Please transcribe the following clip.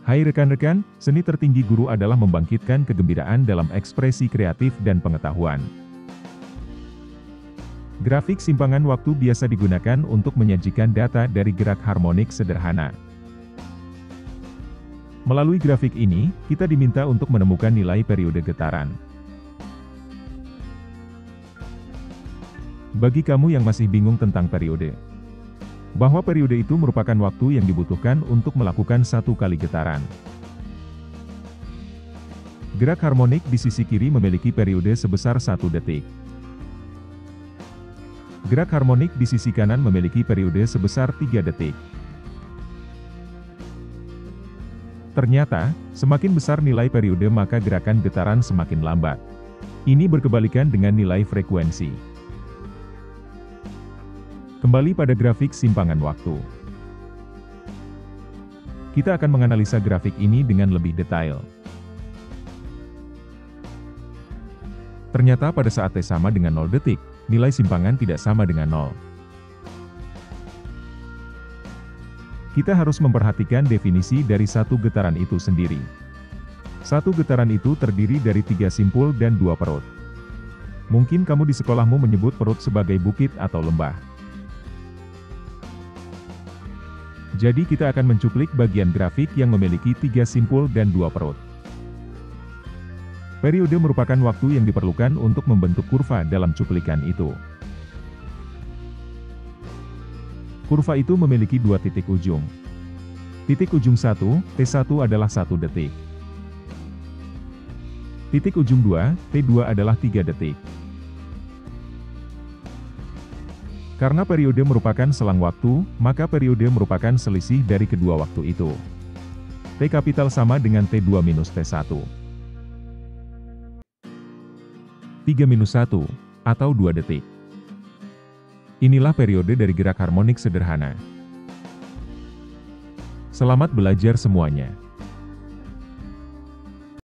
Hai rekan-rekan, seni tertinggi guru adalah membangkitkan kegembiraan dalam ekspresi kreatif dan pengetahuan. Grafik simpangan waktu biasa digunakan untuk menyajikan data dari gerak harmonik sederhana. Melalui grafik ini, kita diminta untuk menemukan nilai periode getaran. Bagi kamu yang masih bingung tentang periode, bahwa periode itu merupakan waktu yang dibutuhkan untuk melakukan satu kali getaran. Gerak harmonik di sisi kiri memiliki periode sebesar 1 detik. Gerak harmonik di sisi kanan memiliki periode sebesar 3 detik. Ternyata, semakin besar nilai periode maka gerakan getaran semakin lambat. Ini berkebalikan dengan nilai frekuensi. Kembali pada grafik simpangan waktu. Kita akan menganalisa grafik ini dengan lebih detail. Ternyata pada saat T sama dengan 0 detik, nilai simpangan tidak sama dengan 0. Kita harus memperhatikan definisi dari satu getaran itu sendiri. Satu getaran itu terdiri dari 3 simpul dan 2 perut. Mungkin kamu di sekolahmu menyebut perut sebagai bukit atau lembah. Jadi kita akan mencuplik bagian grafik yang memiliki 3 simpul dan 2 perut. Periode merupakan waktu yang diperlukan untuk membentuk kurva dalam cuplikan itu. Kurva itu memiliki 2 titik ujung. Titik ujung 1, T1 adalah 1 detik. Titik ujung 2, T2 adalah 3 detik. Karena periode merupakan selang waktu, maka periode merupakan selisih dari kedua waktu itu. T kapital sama dengan T2 minus T1. 3 minus 1, atau 2 detik. Inilah periode dari gerak harmonik sederhana. Selamat belajar semuanya.